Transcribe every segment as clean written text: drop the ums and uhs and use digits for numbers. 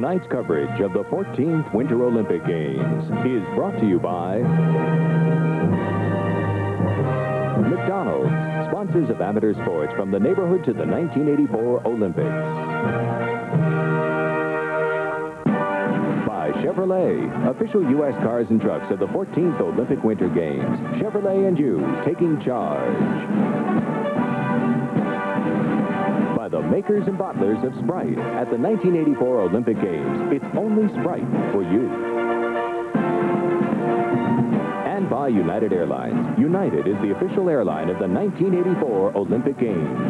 Tonight's coverage of the 14th Winter Olympic Games is brought to you by McDonald's, sponsors of amateur sports from the neighborhood to the 1984 Olympics. By Chevrolet, official U.S. cars and trucks of the 14th Olympic Winter Games. Chevrolet and you, taking charge. By the makers and bottlers of Sprite. At the 1984 Olympic Games, it's only Sprite for you. And by United Airlines. United is the official airline of the 1984 Olympic Games.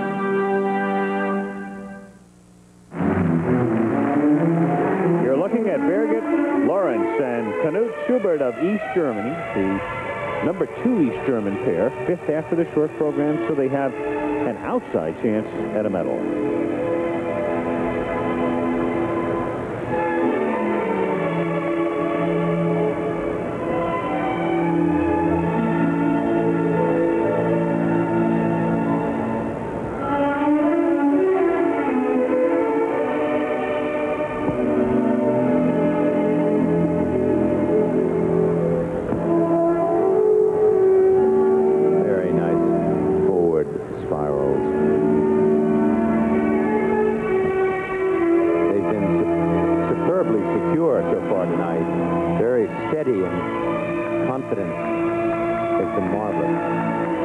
You're looking at Birgit Lawrence and Knut Schubert of East Germany, the number 2 East German pair, 5th after the short program, so they have an outside chance at a medal. Confidence has been marvelous.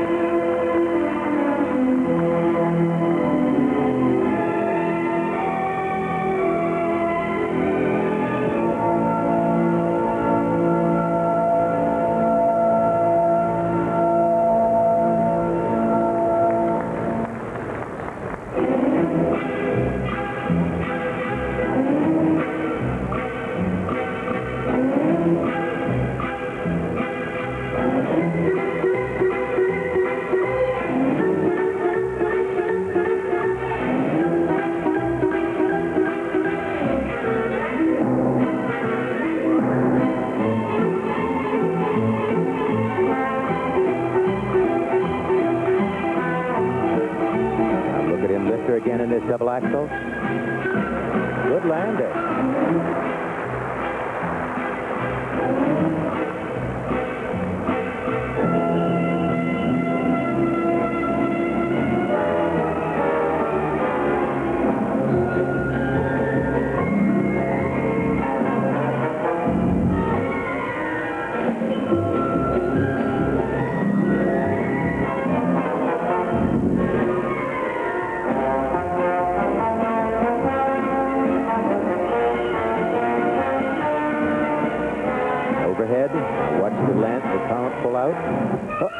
Again in this double axel. Good landing. Overhead, watch the land, the column pull out. Oh.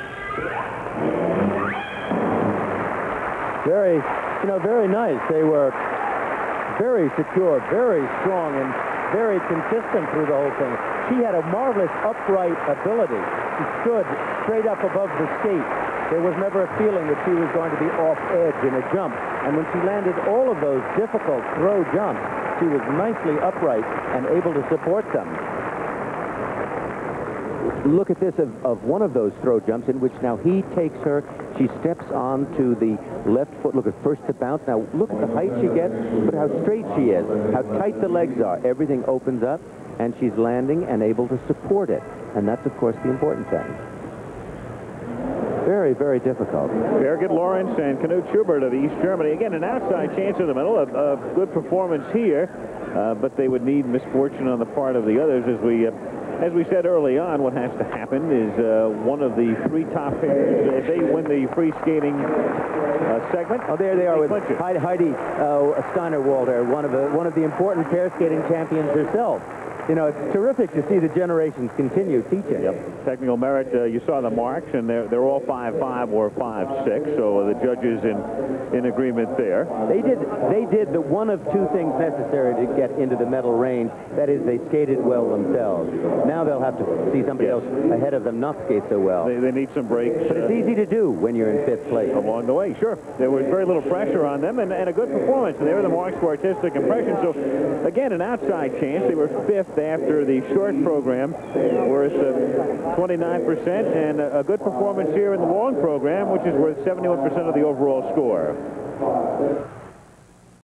Very nice. They were very secure, very strong, and very consistent through the whole thing. She had a marvelous upright ability. She stood straight up above the skate. There was never a feeling that she was going to be off edge in a jump. And when she landed all of those difficult throw jumps, she was nicely upright and able to support them. Look at this of one of those throw jumps in which now he takes her. She steps onto the left foot. Look at first to bounce. Now look at the height she gets, but how straight she is, how tight the legs are. Everything opens up, and she's landing and able to support it. And that's, of course, the important thing. Very, very difficult. Birgit Lawrence and Knut Schubert of East Germany. Again, an outside chance in the middle. A good performance here, but they would need misfortune on the part of the others. As we said early on, what has to happen is one of the 3 top pairs, if they win the free skating segment. Oh, there they are with Heidi Steiner-Walter, one of the important pair skating champions herself. You know, it's terrific to see the generations continue teaching. Yep. Technical merit, you saw the marks, and they're all 5.5 or 5.6, so the judges in agreement there. They did the one of 2 things necessary to get into the medal range. That is, they skated well themselves. Now they'll have to see somebody else ahead of them not skate so well. They need some breaks. But it's easy to do when you're in 5th place. Along the way, sure. There was very little pressure on them, and a good performance. And there were the marks for artistic impression. So, again, an outside chance. They were 5th after the short program, worth 29%, and a good performance here in the long program, which is worth 71% of the overall score.